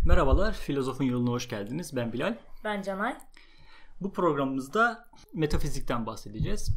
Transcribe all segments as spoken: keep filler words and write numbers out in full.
Merhabalar, Filozofun Yoluna hoş geldiniz. Ben Bilal. Ben Canay. Bu programımızda metafizikten bahsedeceğiz.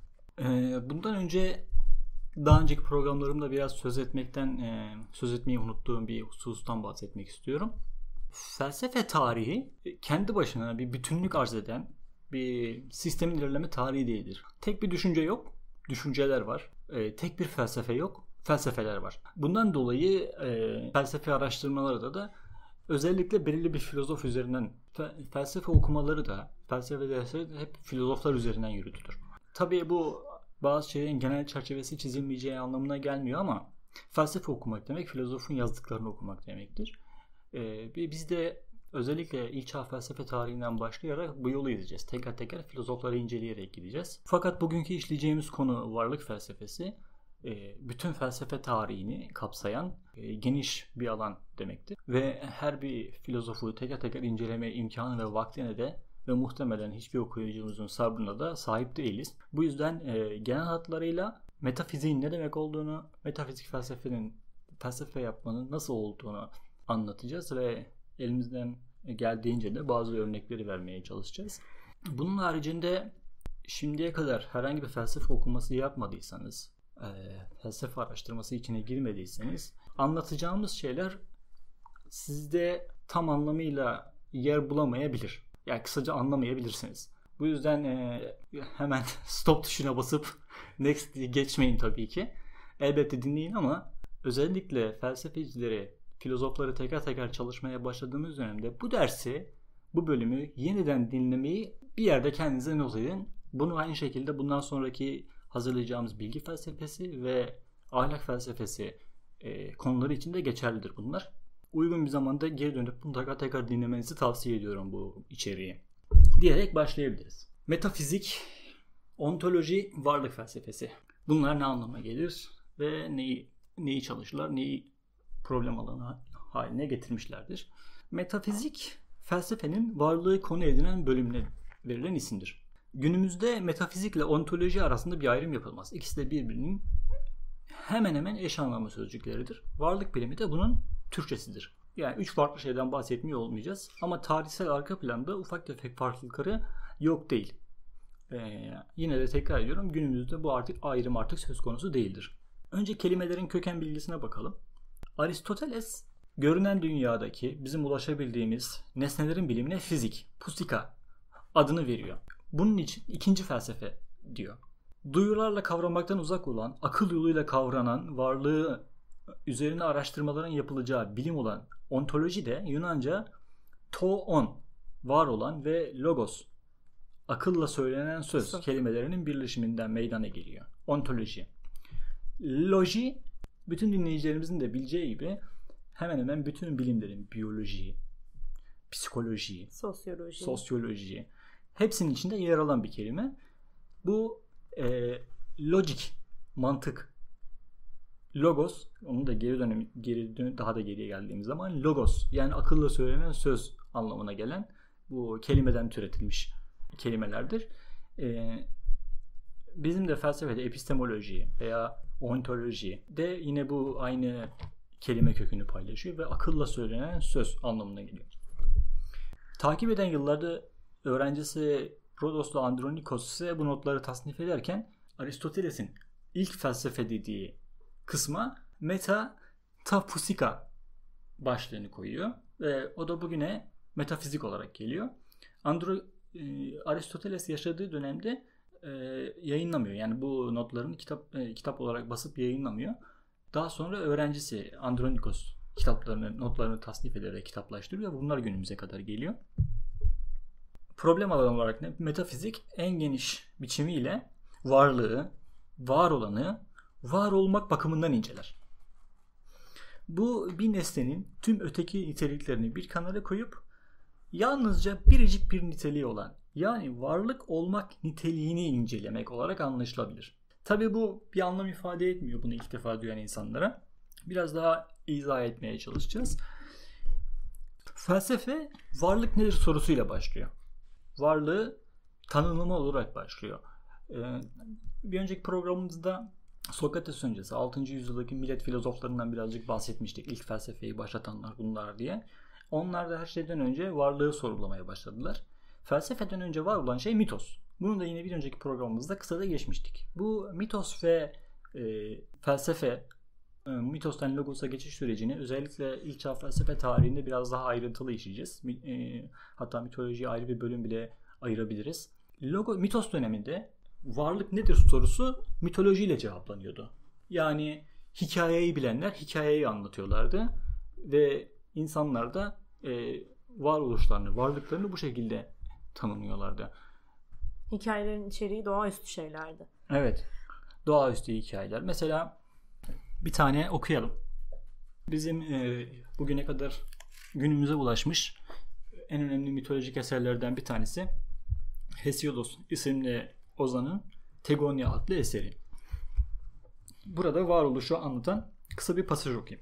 Ee, bundan önce daha önceki programlarımda biraz söz etmekten e, söz etmeyi unuttuğum bir husustan bahsetmek istiyorum. Felsefe tarihi kendi başına bir bütünlük arz eden bir sistemin ilerleme tarihi değildir. Tek bir düşünce yok, düşünceler var. E, tek bir felsefe yok, felsefeler var. Bundan dolayı e, felsefe araştırmaları da özellikle belirli bir filozof üzerinden, felsefe okumaları da, felsefe dersleri de hep filozoflar üzerinden yürütülür. Tabii bu bazı şeylerin genel çerçevesi çizilmeyeceği anlamına gelmiyor ama felsefe okumak demek filozofun yazdıklarını okumak demektir. Ee, biz de özellikle ilk çağ felsefe tarihinden başlayarak bu yolu izleyeceğiz. Teker teker filozofları inceleyerek gideceğiz. Fakat bugünkü işleyeceğimiz konu varlık felsefesi. Bütün felsefe tarihini kapsayan geniş bir alan demektir. Ve her bir filozofu teker teker inceleme imkanı ve vaktine de ve muhtemelen hiçbir okuyucumuzun sabrına da sahip değiliz. Bu yüzden genel hatlarıyla metafiziğin ne demek olduğunu, metafizik felsefenin, felsefe yapmanın nasıl olduğunu anlatacağız ve elimizden geldiğince de bazı örnekleri vermeye çalışacağız. Bunun haricinde şimdiye kadar herhangi bir felsefe okuması yapmadıysanız, e, felsefe araştırması içine girmediyseniz anlatacağımız şeyler sizde tam anlamıyla yer bulamayabilir. Yani kısaca anlamayabilirsiniz. Bu yüzden e, hemen stop tuşuna basıp next diye geçmeyin tabii ki. Elbette dinleyin ama özellikle felsefecileri, filozofları teker teker çalışmaya başladığımız dönemde bu dersi, bu bölümü yeniden dinlemeyi bir yerde kendinize not edin. Bunu aynı şekilde bundan sonraki hazırlayacağımız bilgi felsefesi ve ahlak felsefesi e, konuları için de geçerlidir bunlar. Uygun bir zamanda geri dönüp mutlaka tekrar dinlemenizi tavsiye ediyorum bu içeriği. Diyerek başlayabiliriz. Metafizik, ontoloji, varlık felsefesi. Bunlar ne anlama gelir ve neyi neyi çalışırlar, neyi problem alanı haline getirmişlerdir. Metafizik, felsefenin varlığı konu edinen bölümüne verilen isimdir. Günümüzde metafizikle ontoloji arasında bir ayrım yapılmaz. İkisi de birbirinin hemen hemen eş anlamlı sözcükleridir. Varlık bilimi de bunun Türkçesidir. Yani üç farklı şeyden bahsetmiyor olmayacağız. Ama tarihsel arka planda ufak tefek farklılıkları yok değil. Ee, yine de tekrar ediyorum, günümüzde bu artık ayrım artık söz konusu değildir. Önce kelimelerin köken bilgisine bakalım. Aristoteles, görünen dünyadaki bizim ulaşabildiğimiz nesnelerin bilimine fizik, pusika adını veriyor. Bunun için ikinci felsefe diyor. Duyularla kavramaktan uzak olan, akıl yoluyla kavranan, varlığı üzerine araştırmaların yapılacağı bilim olan ontoloji de Yunanca toon, var olan ve logos, akılla söylenen söz kelimelerinin birleşiminden meydana geliyor. Ontoloji. Loji, bütün dinleyicilerimizin de bileceği gibi hemen hemen bütün bilimlerin biyoloji, psikoloji, sosyoloji, sosyoloji hepsinin içinde yer alan bir kelime. Bu e, logic, mantık. Logos, onu da geri dönem geri dön, daha da geriye geldiğimiz zaman logos, yani akılla söylenen söz anlamına gelen bu kelimeden türetilmiş kelimelerdir. E, bizim de felsefede epistemoloji veya ontoloji de yine bu aynı kelime kökünü paylaşıyor ve akılla söylenen söz anlamına geliyor. Takip eden yıllarda öğrencisi Rodos'la Andronikos ise bu notları tasnif ederken Aristoteles'in ilk felsefe dediği kısma meta ta pusika başlığını koyuyor ve o da bugüne metafizik olarak geliyor. Andro, e, Aristoteles yaşadığı dönemde e, yayınlamıyor. Yani bu notlarını kitap e, kitap olarak basıp yayınlamıyor. Daha sonra öğrencisi Andronikos kitaplarını, notlarını tasnif ederek kitaplaştırıyor. Bunlar günümüze kadar geliyor. Problem alanı olarak ne? Metafizik en geniş biçimiyle varlığı, var olanı, var olmak bakımından inceler. Bu bir nesnenin tüm öteki niteliklerini bir kenara koyup yalnızca biricik bir niteliği olan, yani varlık olmak niteliğini incelemek olarak anlaşılabilir. Tabii bu bir anlam ifade etmiyor bunu ilk defa duyan insanlara. Biraz daha izah etmeye çalışacağız. Felsefe varlık nedir sorusuyla başlıyor. Varlığı tanımlama olarak başlıyor. Ee, bir önceki programımızda Sokrates öncesi altıncı yüzyıldaki millet filozoflarından birazcık bahsetmiştik. İlk felsefeyi başlatanlar bunlar diye. Onlar da her şeyden önce varlığı sorgulamaya başladılar. Felsefeden önce var olan şey mitos. Bunu da yine bir önceki programımızda kısaca geçmiştik. Bu mitos ve e, felsefe, e, mitostan logos'a geçiş sürecini özellikle ilk çağ felsefe tarihinde biraz daha ayrıntılı işleyeceğiz. E, hatta mitolojiye ayrı bir bölüm bile ayırabiliriz. Logo, mitos döneminde varlık nedir sorusu mitolojiyle cevaplanıyordu. Yani hikayeyi bilenler hikayeyi anlatıyorlardı ve insanlar da e, varoluşlarını, varlıklarını bu şekilde tanımlıyorlardı. Hikayelerin içeriği doğaüstü şeylerdi. Evet. Doğaüstü hikayeler. Mesela bir tane okuyalım. Bizim e, bugüne kadar günümüze ulaşmış en önemli mitolojik eserlerden bir tanesi Hesiodos isimli ozanın Tegonia adlı eseri. Burada varoluşu anlatan kısa bir pasaj okuyayım.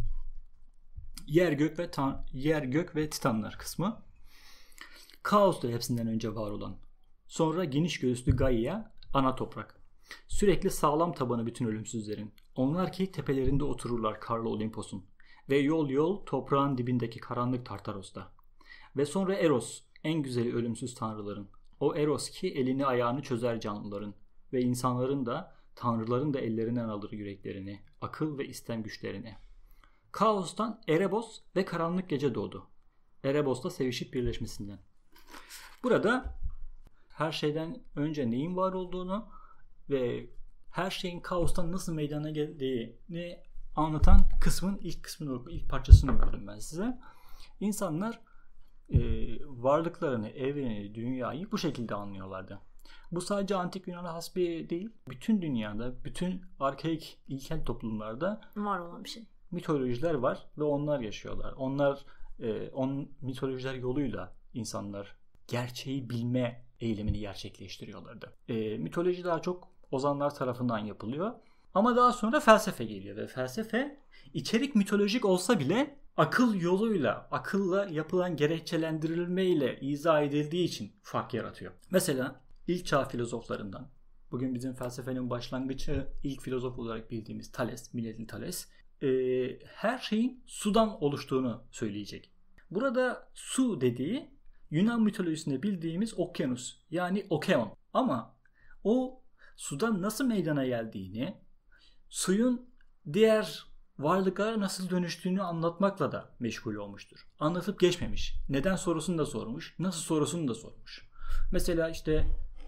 Yer gök ve tan yer gök ve titanlar kısmı. Kaos da hepsinden önce var olan. Sonra geniş göğüslü Gaia, ana toprak. Sürekli sağlam tabanı bütün ölümsüzlerin. Onlar ki tepelerinde otururlar karlı Olimpos'un. Ve yol yol toprağın dibindeki karanlık Tartaros'ta. Ve sonra Eros, en güzeli ölümsüz tanrıların. O Eros ki elini ayağını çözer canlıların. Ve insanların da, tanrıların da ellerinden alır yüreklerini, akıl ve istem güçlerini. Kaos'tan Erebos ve karanlık gece doğdu. Erebos'la sevişip birleşmesinden. Burada her şeyden önce neyin var olduğunu ve her şeyin kaostan nasıl meydana geldiğini anlatan kısmın ilk kısmını, ilk parçasını okudum ben size. İnsanlar e, varlıklarını, evreni, dünyayı bu şekilde anlıyorlardı. Bu sadece antik Yunan'a has bir değil. Bütün dünyada, bütün arkaik ilkel toplumlarda var olan bir şey. Mitolojiler var ve onlar yaşıyorlar. Onlar e, on mitolojiler yoluyla insanlar gerçeği bilme eylemini gerçekleştiriyorlardı. E, mitoloji daha çok ozanlar tarafından yapılıyor. Ama daha sonra felsefe geliyor ve felsefe içerik mitolojik olsa bile akıl yoluyla, akılla yapılan gerekçelendirilmeyle izah edildiği için fark yaratıyor. Mesela ilk çağ filozoflarından, bugün bizim felsefenin başlangıcı ilk filozof olarak bildiğimiz Thales, milletli Thales, e, her şeyin sudan oluştuğunu söyleyecek. Burada su dediği Yunan mitolojisinde bildiğimiz okyanus, yani okeon. Ama o sudan nasıl meydana geldiğini, suyun diğer varlıklara nasıl dönüştüğünü anlatmakla da meşgul olmuştur. Anlatıp geçmemiş. Neden sorusunu da sormuş, nasıl sorusunu da sormuş. Mesela işte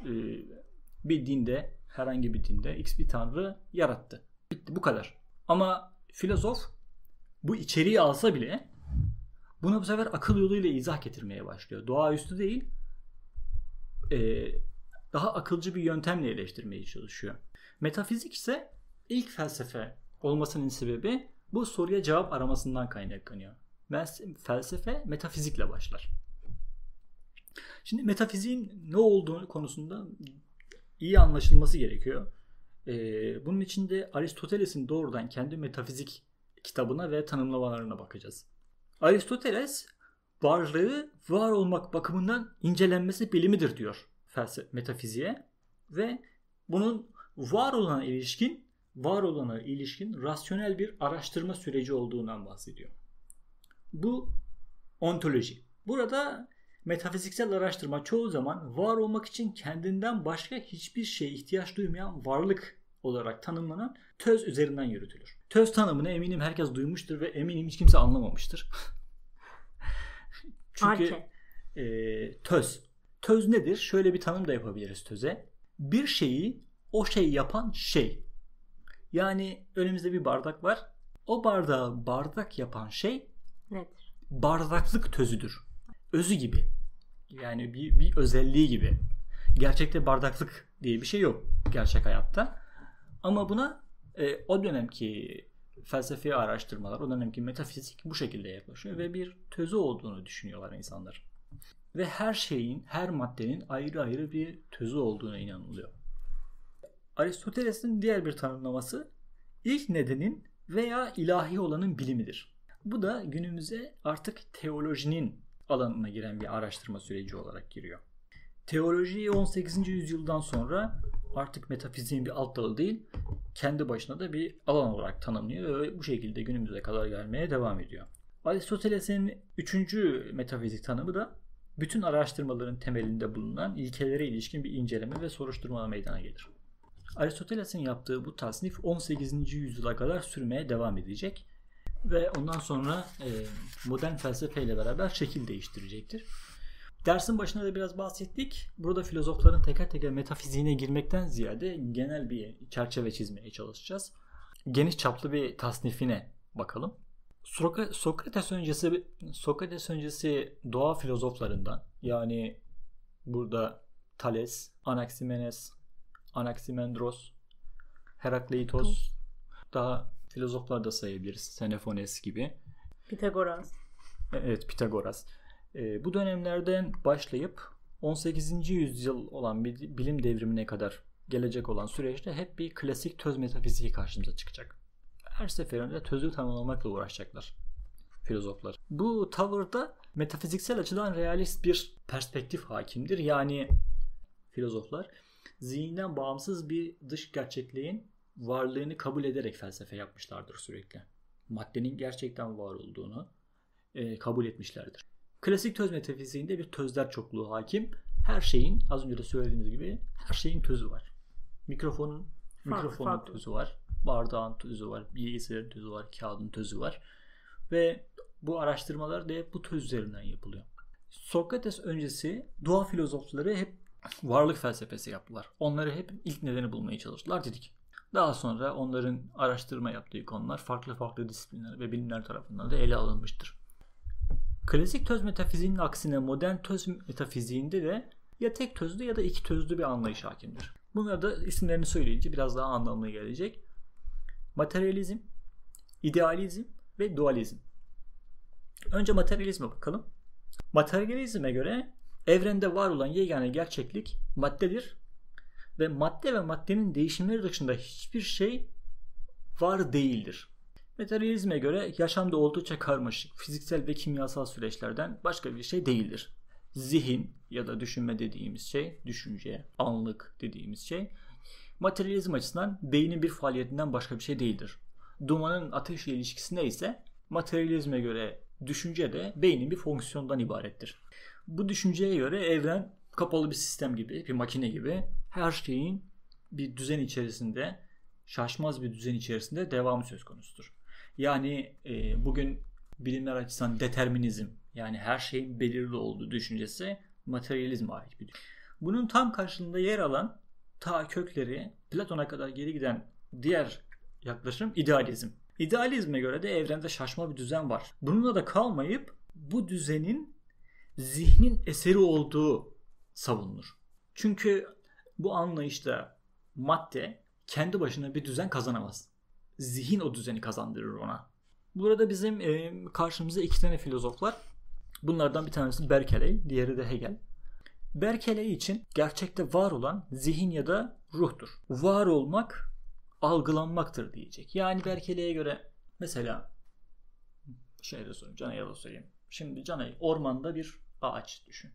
bir dinde, herhangi bir dinde X bir tanrı yarattı. Bitti, bu kadar. Ama filozof bu içeriği alsa bile buna bu sefer akıl yoluyla izah getirmeye başlıyor. Doğaüstü değil, daha akılcı bir yöntemle eleştirmeye çalışıyor. Metafizik ise ilk felsefe olmasının sebebi bu soruya cevap aramasından kaynaklanıyor. Felsefe metafizikle başlar. Şimdi metafiziğin ne olduğu konusunda iyi anlaşılması gerekiyor. Ee, bunun için de Aristoteles'in doğrudan kendi metafizik kitabına ve tanımlamalarına bakacağız. Aristoteles varlığı var olmak bakımından incelenmesi bilimidir diyor felsefe metafiziğe ve bunun var olana ilişkin var olana ilişkin rasyonel bir araştırma süreci olduğundan bahsediyor. Bu ontoloji. Burada metafiziksel araştırma çoğu zaman var olmak için kendinden başka hiçbir şeye ihtiyaç duymayan varlık olarak tanımlanan töz üzerinden yürütülür. Töz tanımını eminim herkes duymuştur ve eminim hiç kimse anlamamıştır. Çünkü e, töz. Töz nedir? Şöyle bir tanım da yapabiliriz töze. Bir şeyi o şey yapan şey. Yani önümüzde bir bardak var. O bardağı bardak yapan şey nedir? Bardaklık tözüdür. Özü gibi. Yani bir, bir özelliği gibi. Gerçekte bardaklık diye bir şey yok gerçek hayatta. Ama buna e, o dönemki felsefi araştırmalar, o dönemki metafizik bu şekilde yaklaşıyor ve bir tözü olduğunu düşünüyorlar insanlar. Ve her şeyin, her maddenin ayrı ayrı bir tözü olduğuna inanılıyor. Aristoteles'in diğer bir tanımlaması ilk nedenin veya ilahi olanın bilimidir. Bu da günümüze artık teolojinin alanına giren bir araştırma süreci olarak giriyor. Teolojiyi on sekizinci yüzyıldan sonra artık metafiziğin bir alt dalı değil, kendi başına da bir alan olarak tanımlıyor ve bu şekilde günümüze kadar gelmeye devam ediyor. Aristoteles'in üçüncü metafizik tanımı da bütün araştırmaların temelinde bulunan ilkelere ilişkin bir inceleme ve soruşturma meydana gelir. Aristoteles'in yaptığı bu tasnif on sekizinci yüzyıla kadar sürmeye devam edecek ve ondan sonra e, modern felsefeyle beraber şekil değiştirecektir. Dersin başında da biraz bahsettik. Burada filozofların teker teker metafiziğine girmekten ziyade genel bir çerçeve çizmeye çalışacağız. Geniş çaplı bir tasnifine bakalım. Sokrates öncesi Sokrates öncesi doğa filozoflarından, yani burada Thales, Anaximenes, Anaximandros, Herakleitos, daha filozoflar da sayabiliriz. Xenophon gibi. Pitagoras. Evet, Pitagoras. E, bu dönemlerden başlayıp on sekizinci yüzyıl olan bir bilim devrimine kadar gelecek olan süreçte hep bir klasik töz metafiziği karşımıza çıkacak. Her seferinde tözü tanımlamakla uğraşacaklar filozoflar. Bu tavırda metafiziksel açıdan realist bir perspektif hakimdir. Yani filozoflar zihinden bağımsız bir dış gerçekliğin varlığını kabul ederek felsefe yapmışlardır sürekli. Maddenin gerçekten var olduğunu e, kabul etmişlerdir. Klasik töz metafiziğinde bir tözler çokluğu hakim. Her şeyin, az önce de söylediğimiz gibi, her şeyin tözü var. Mikrofonun mikrofonun farklı. tözü var. Bardağın tözü var. Bilgisayarın tözü var. Kağıdın tözü var. Ve bu araştırmalar da hep bu töz üzerinden yapılıyor. Sokrates öncesi doğa filozofları hep varlık felsefesi yaptılar. Onları hep ilk nedeni bulmaya çalıştılar dedik. Daha sonra onların araştırma yaptığı konular farklı farklı disiplinler ve bilimler tarafından da ele alınmıştır. Klasik töz metafiziğinin aksine modern töz metafiziğinde de ya tek tözlü ya da iki tözlü bir anlayış hakimdir. Bunlar da isimlerini söyleyince biraz daha anlamlı gelecek. Materyalizm, idealizm ve dualizm. Önce materyalizme bakalım. Materyalizme göre evrende var olan yegane gerçeklik maddedir ve madde ve maddenin değişimleri dışında hiçbir şey var değildir. Materyalizme göre yaşamda oldukça karmaşık, fiziksel ve kimyasal süreçlerden başka bir şey değildir. Zihin ya da düşünme dediğimiz şey, düşünce, anlık dediğimiz şey, materyalizm açısından beynin bir faaliyetinden başka bir şey değildir. Dumanın ateşle ilişkisinde ise materyalizme göre düşünce de beynin bir fonksiyondan ibarettir. Bu düşünceye göre evren kapalı bir sistem gibi, bir makine gibi, her şeyin bir düzen içerisinde, şaşmaz bir düzen içerisinde devamı söz konusudur. Yani e, bugün bilimler açısından determinizm, yani her şeyin belirli olduğu düşüncesi materyalizme ait bir düşünce. Bunun tam karşılığında yer alan, ta kökleri Platon'a kadar geri giden diğer yaklaşım idealizm. İdealizme göre de evrende şaşma bir düzen var. Bununla da kalmayıp bu düzenin zihnin eseri olduğu savunulur. Çünkü bu anlayışta madde kendi başına bir düzen kazanamaz. Zihin o düzeni kazandırır ona. Burada bizim e, karşımıza iki tane filozof var. Bunlardan bir tanesi Berkeley, diğeri de Hegel. Berkeley için gerçekte var olan zihin ya da ruhtur. Var olmak algılanmaktır diyecek. Yani Berkeley'e göre mesela şey de sorayım, Canay'a da sorayım. Şimdi Canay, ormanda bir ağaç düşün.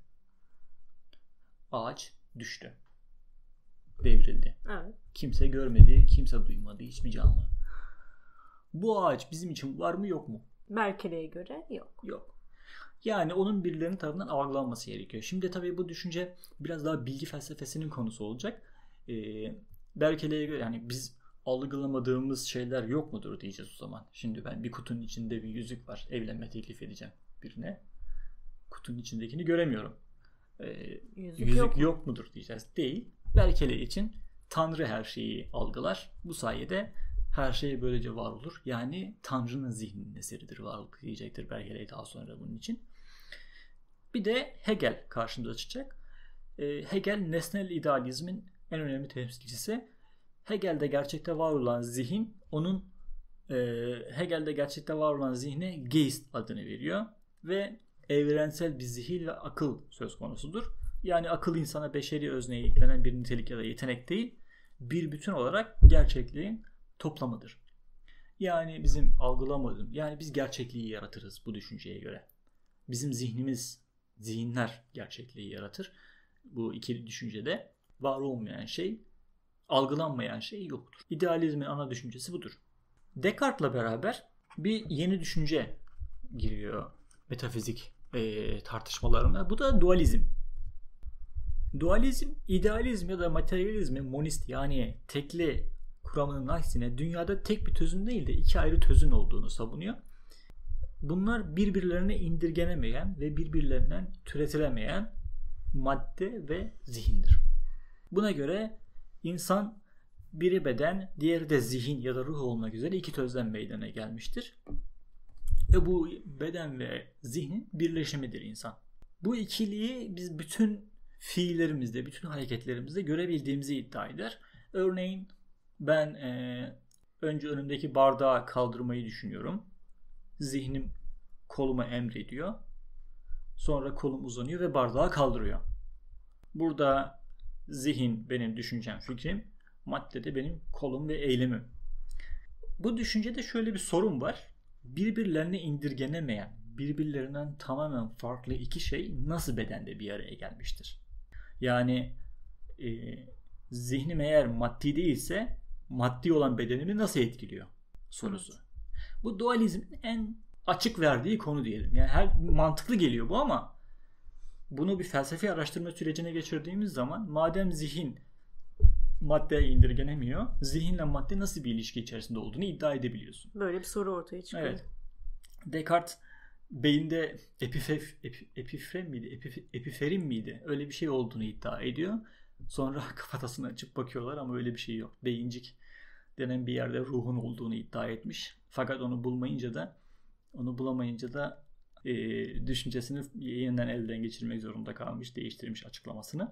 Ağaç düştü. Devrildi. Evet. Kimse görmedi, kimse duymadı, hiçbir canlı. Bu ağaç bizim için var mı yok mu? Berkeley'e göre yok. Yok. Yani onun birilerinin tarafından algılanması gerekiyor. Şimdi tabii bu düşünce biraz daha bilgi felsefesinin konusu olacak. Ee, Berkeley'e göre yani biz algılamadığımız şeyler yok mudur diyeceğiz o zaman. Şimdi ben bir kutunun içinde bir yüzük var. Evlenme teklif edeceğim birine. Kutunun içindekini göremiyorum. Ee, yüzük yüzük yok, yok mudur diyeceğiz. Değil. Berkeley için Tanrı her şeyi algılar. Bu sayede her şey böylece var olur. Yani Tanrı'nın zihninin eseridir varlık diyecektir Berkeley daha sonra bunun için. Bir de Hegel karşımıza çıkacak. Ee, Hegel nesnel idealizmin en önemli temsilcisi. Hegel'de gerçekte var olan zihin onun e, Hegel'de gerçekte var olan zihne Geist adını veriyor ve evrensel bir zihin ve akıl söz konusudur. Yani akıl insana beşeri özneye yüklenen bir nitelik ya da yetenek değil, bir bütün olarak gerçekliğin toplamıdır. Yani bizim algılamadığımız, yani biz gerçekliği yaratırız bu düşünceye göre. Bizim zihnimiz, zihinler gerçekliği yaratır. Bu iki düşüncede var olmayan şey, algılanmayan şey yoktur. İdealizmin ana düşüncesi budur. Descartes'la beraber bir yeni düşünce giriyor metafizik e, tartışmalarına. Bu da dualizm. Dualizm, idealizm ya da materyalizmin monist yani tekli kuramının aksine dünyada tek bir tözün değil de iki ayrı tözün olduğunu savunuyor. Bunlar birbirlerine indirgenemeyen ve birbirlerinden türetilemeyen madde ve zihindir. Buna göre insan biri beden, diğeri de zihin ya da ruh olmak üzere iki tözden meydana gelmiştir. Ve bu beden ve zihnin birleşimidir insan. Bu ikiliği biz bütün fiillerimizde, bütün hareketlerimizde görebildiğimizi iddia eder. Örneğin ben e, önce önümdeki bardağı kaldırmayı düşünüyorum. Zihnim koluma emrediyor. Sonra kolum uzanıyor ve bardağı kaldırıyor. Burada zihin benim düşüncem, fikrim, madde de benim kolum ve eylemim. Bu düşüncede şöyle bir sorun var. Birbirlerine indirgenemeyen, birbirlerinden tamamen farklı iki şey nasıl bedende bir araya gelmiştir? Yani e, zihnim eğer maddi değilse maddi olan bedenimi nasıl etkiliyor sorusu. Evet. Bu dualizmin en açık verdiği konu diyelim. Yani her mantıklı geliyor bu ama bunu bir felsefi araştırma sürecine geçirdiğimiz zaman madem zihin maddeye indirgenemiyor, zihinle madde nasıl bir ilişki içerisinde olduğunu iddia edebiliyorsun. Böyle bir soru ortaya çıkıyor. Evet. Descartes beyinde epifef, epi, epifrem miydi? Epif, epiferin miydi? Öyle bir şey olduğunu iddia ediyor. Sonra kafatasını açıp bakıyorlar ama öyle bir şey yok. Beyincik denen bir yerde ruhun olduğunu iddia etmiş. Fakat onu bulmayınca da onu bulamayınca da e, düşüncesini yeniden elden geçirmek zorunda kalmış, değiştirmiş açıklamasını.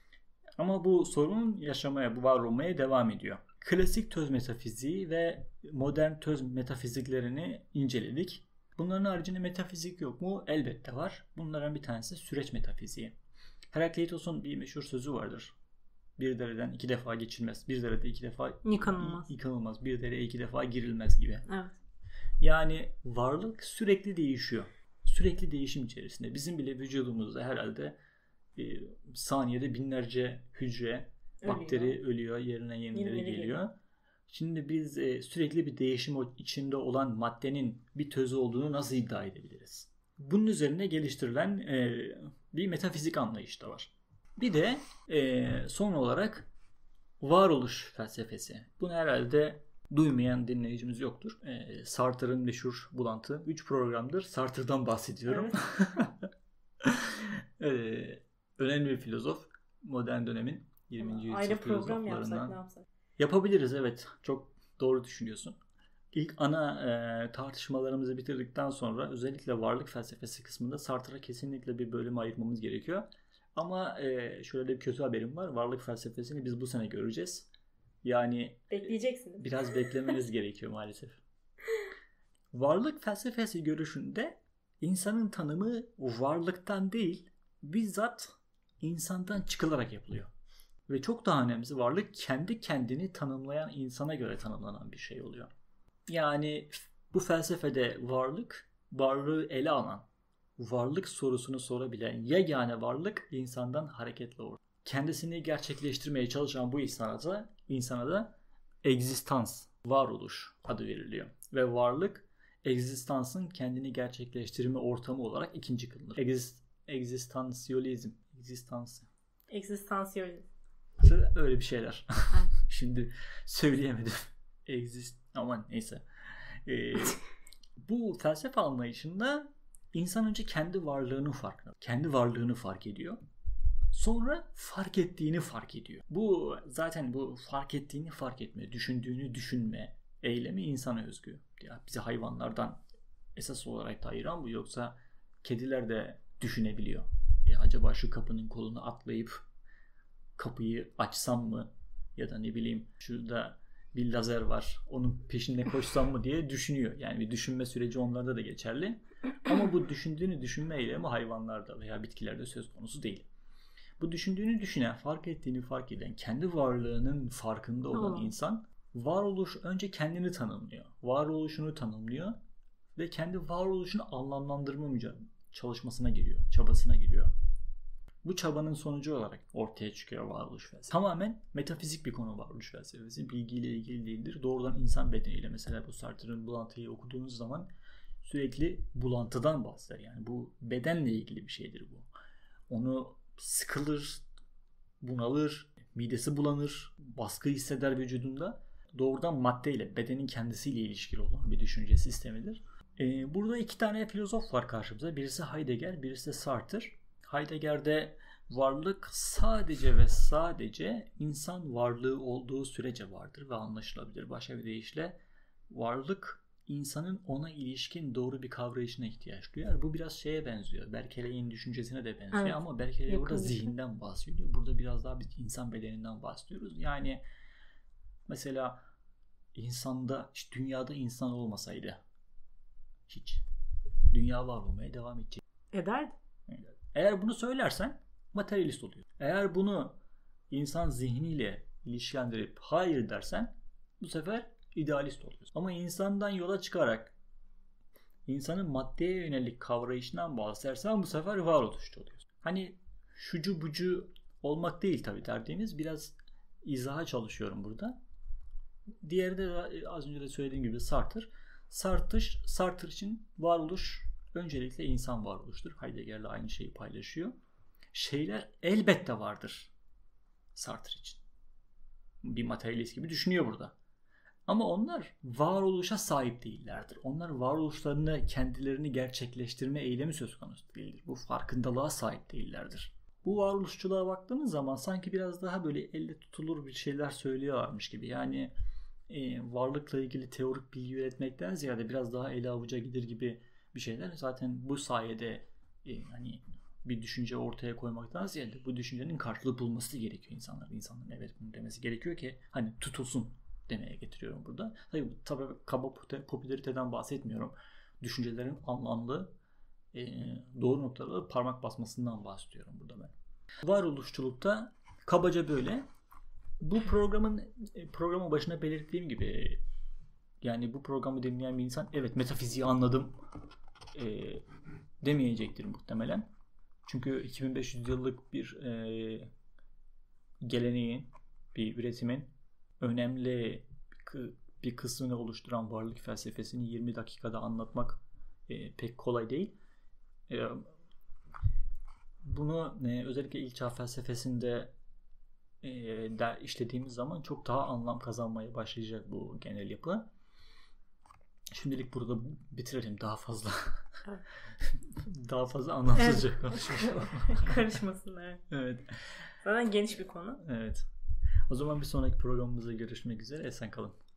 Ama bu sorun yaşamaya, bu var olmaya devam ediyor. Klasik töz metafiziği ve modern töz metafiziklerini inceledik. Bunların haricinde metafizik yok mu? Elbette var. Bunlardan bir tanesi süreç metafiziği. Herakleitos'un bir meşhur sözü vardır. Bir dereden iki defa geçilmez. Bir derede iki defa yıkanılmaz. yıkanılmaz. Bir dereye iki defa girilmez gibi. Evet. Yani varlık sürekli değişiyor. Sürekli değişim içerisinde. Bizim bile vücudumuzda herhalde e, saniyede binlerce hücre, ölüyor. Bakteri ölüyor, yerine yenileri Yenileri geliyor. geliyor. Şimdi biz e, sürekli bir değişim içinde olan maddenin bir tözü olduğunu nasıl iddia edebiliriz? Bunun üzerine geliştirilen e, bir metafizik anlayış da var. Bir de e, son olarak varoluş felsefesi. Bunu herhalde duymayan dinleyicimiz yoktur. E, Sartre'ın meşhur bulantı. Üç programdır Sartre'dan bahsediyorum. Evet. e, önemli bir filozof. Modern dönemin yirminci yüzyıl ayrı program yapsak filozoflarından. ne yapsak? Yapabiliriz, evet. Çok doğru düşünüyorsun. İlk ana e, tartışmalarımızı bitirdikten sonra özellikle varlık felsefesi kısmında Sartre'a kesinlikle bir bölüm ayırmamız gerekiyor. Ama e, şöyle bir kötü haberim var. Varlık felsefesini biz bu sene göreceğiz. Yani bekleyeceksiniz. Biraz beklemeniz gerekiyor maalesef. Varlık felsefesi görüşünde insanın tanımı varlıktan değil, bizzat insandan çıkılarak yapılıyor. Ve çok daha önemlisi varlık kendi kendini tanımlayan insana göre tanımlanan bir şey oluyor. Yani bu felsefede varlık, varlığı ele alan, varlık sorusunu sorabilen yegane varlık insandan hareketle olur. Kendisini gerçekleştirmeye çalışan bu insana da, insana da egzistans, varoluş adı veriliyor. Ve varlık, egzistansın kendini gerçekleştirme ortamı olarak ikinci kılınır. Egzist, egzistansiyolizm, egzistansı. Egzistansiyolizm. Öyle bir şeyler. Şimdi söyleyemedim. Exist, aman neyse. Ee, bu felsefe anlayışında insan önce kendi varlığını farkında, kendi varlığını fark ediyor. Sonra fark ettiğini fark ediyor. Bu zaten bu fark ettiğini fark etme, düşündüğünü düşünme eylemi insana özgü. Ya bizi hayvanlardan esas olarak da ayıran bu, yoksa kediler de düşünebiliyor. Ya acaba şu kapının kolunu atlayıp kapıyı açsam mı, ya da ne bileyim şurada bir lazer var onun peşinde koşsam mı diye düşünüyor. Yani bir düşünme süreci onlarda da geçerli. Ama bu düşündüğünü düşünme eylemi hayvanlarda veya bitkilerde söz konusu değil. Bu düşündüğünü düşünen, fark ettiğini fark eden, kendi varlığının farkında olan Aa. insan varoluş önce kendini tanımlıyor. Varoluşunu tanımlıyor ve kendi varoluşunu anlamlandırma mücadelesi çalışmasına giriyor, çabasına giriyor. Bu çabanın sonucu olarak ortaya çıkıyor varoluş felsefesi. Tamamen metafizik bir konu varoluş felsefesi. Bilgiyle ilgili değildir. Doğrudan insan bedeniyle, mesela bu Sartre'ın bulantıyı okuduğunuz zaman sürekli bulantıdan bahseder. Yani bu bedenle ilgili bir şeydir bu. Onu sıkılır, bunalır, midesi bulanır, baskı hisseder vücudunda. Doğrudan maddeyle, bedenin kendisiyle ilişkili olan bir düşünce sistemidir. Ee, burada iki tane filozof var karşımıza. Birisi Heidegger, birisi de Sartre. Heidegger'de varlık sadece ve sadece insan varlığı olduğu sürece vardır ve anlaşılabilir. Başka bir deyişle varlık insanın ona ilişkin doğru bir kavrayışına ihtiyaç duyar. Bu biraz şeye benziyor. Berkeley'in düşüncesine de benziyor, evet. Ama Berkeley burada zihinden bahsediyor. Burada biraz daha biz insan bedeninden bahsediyoruz. Yani mesela insanda, işte dünyada insan olmasaydı hiç dünya var olmaya devam edecek. Ederdi. Eğer bunu söylersen materyalist oluyor. Eğer bunu insan zihniyle ilişkilendirip hayır dersen bu sefer idealist oluyorsun. Ama insandan yola çıkarak insanın maddeye yönelik kavrayışından bahsedersen bu sefer varoluşçu oluyorsun. Hani şucu bucu olmak değil tabii derdiğimiz, biraz izaha çalışıyorum burada. Diğeri de az önce de söylediğim gibi Sartre. Sartre, Sartre için varoluş öncelikle insan varoluştur. Heidegger'le aynı şeyi paylaşıyor. Şeyler elbette vardır Sartre için. Bir materyalist gibi düşünüyor burada. Ama onlar varoluşa sahip değillerdir. Onlar varoluşlarını, kendilerini gerçekleştirme eylemi söz konusu değildir. Bu farkındalığa sahip değillerdir. Bu varoluşçuluğa baktığımız zaman sanki biraz daha böyle elle tutulur bir şeyler söylüyorlarmış gibi. Yani e, varlıkla ilgili teorik bilgi üretmekten ziyade biraz daha ele avuca gider gibi bir şeyler. Zaten bu sayede e, hani bir düşünce ortaya koymaktan ziyade bu düşüncenin karşılık bulması gerekiyor insanların. İnsanların evet bunu demesi gerekiyor ki hani tutulsun demeye getiriyorum burada. Tabii, tabii kaba popülariteden bahsetmiyorum. Düşüncelerin anlamlı e, doğru noktalara parmak basmasından bahsediyorum burada ben. Varoluşçulukta kabaca böyle. Bu programın programın başına belirttiğim gibi yani bu programı dinleyen bir insan evet metafiziği anladım e, demeyecektir muhtemelen. Çünkü iki bin beş yüz yıllık bir e, geleneğin, bir üretimin önemli bir kısmını oluşturan varlık felsefesini yirmi dakikada anlatmak e, pek kolay değil. E, bunu e, özellikle ilk çağ felsefesinde e, der, işlediğimiz zaman çok daha anlam kazanmaya başlayacak bu genel yapı. Şimdilik burada bitirelim, daha fazla evet. daha fazla anlamsızca evet. konuşmayalım. Karışmasın evet. Evet. Zaten geniş bir konu. Evet. O zaman bir sonraki programımızda görüşmek üzere. Esen kalın.